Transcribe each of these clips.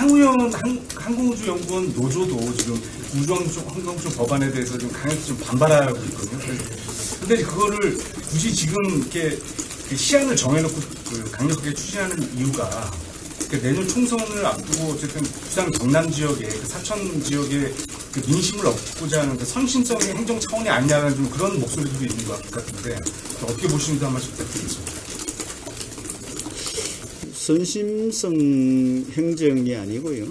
항공우주연구원 노조도 지금 우주환경청 법안에 대해서 좀 강하게 좀 반발하고 있거든요. 근데 그거를 굳이 지금 이렇게 시한을 정해놓고 강력하게 추진하는 이유가 내년 총선을 앞두고 어쨌든 부산 경남 지역에 사천 지역의 민심을 얻고자 하는 선심성의 행정 차원이 아니냐는 좀 그런 목소리도 있는 것 같은데 어떻게 보시는지 한 말씀 부탁드리겠습니다. 선심성 행정이 아니고요.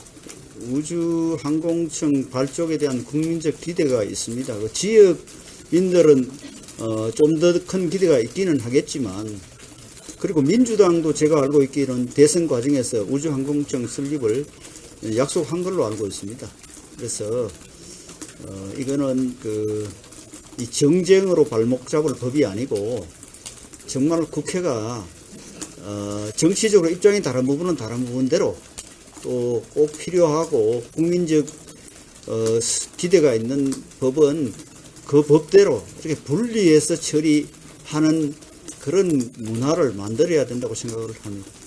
우주항공청 발족에 대한 국민적 기대가 있습니다. 지역민들은 좀 더 큰 기대가 있기는 하겠지만, 그리고 민주당도 제가 알고 있기로는 대선 과정에서 우주항공청 설립을 약속한 걸로 알고 있습니다. 그래서 이거는 이 정쟁으로 발목 잡을 법이 아니고 정말 국회가 정치적으로 입장이 다른 부분은 다른 부분대로 또 꼭 필요하고 국민적 기대가 있는 법은 그 법대로 이렇게 분리해서 처리하는 그런 문화를 만들어야 된다고 생각을 합니다.